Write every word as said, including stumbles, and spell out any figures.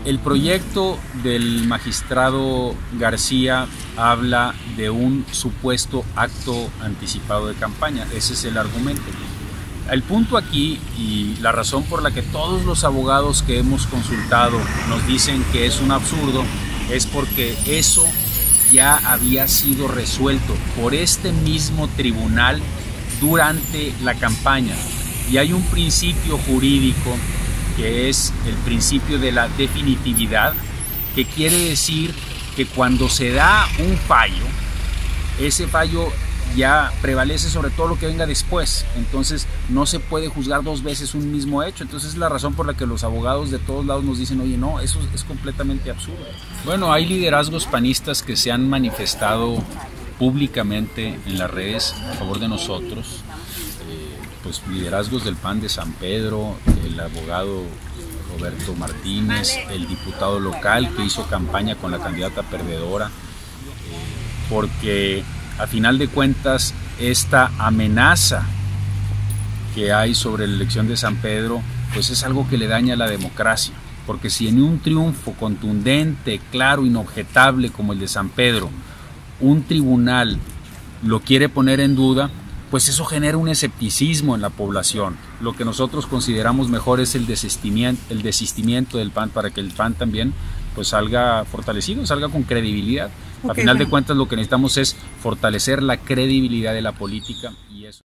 El proyecto del magistrado García habla de un supuesto acto anticipado de campaña. Ese es el argumento. El punto aquí y la razón por la que todos los abogados que hemos consultado nos dicen que es un absurdo es porque eso ya había sido resuelto por este mismo tribunal durante la campaña. Y hay un principio jurídico que es el principio de la definitividad, que quiere decir que cuando se da un fallo, ese fallo ya prevalece sobre todo lo que venga después. Entonces no se puede juzgar dos veces un mismo hecho. Entonces es la razón por la que los abogados de todos lados nos dicen, oye, no, eso es completamente absurdo. Bueno, hay liderazgos panistas que se han manifestado públicamente en las redes a favor de nosotros. Pues liderazgos del P A N de San Pedro, el abogado Roberto Martínez, el diputado local que hizo campaña con la candidata perdedora, porque a final de cuentas esta amenaza que hay sobre la elección de San Pedro pues es algo que le daña a la democracia, porque si en un triunfo contundente, claro, inobjetable como el de San Pedro, un tribunal lo quiere poner en duda, pues eso genera un escepticismo en la población. Lo que nosotros consideramos mejor es el desistimiento, el desistimiento del P A N para que el P A N también pues salga fortalecido, salga con credibilidad. Okay, a final bueno. de cuentas lo que necesitamos es fortalecer la credibilidad de la política y eso.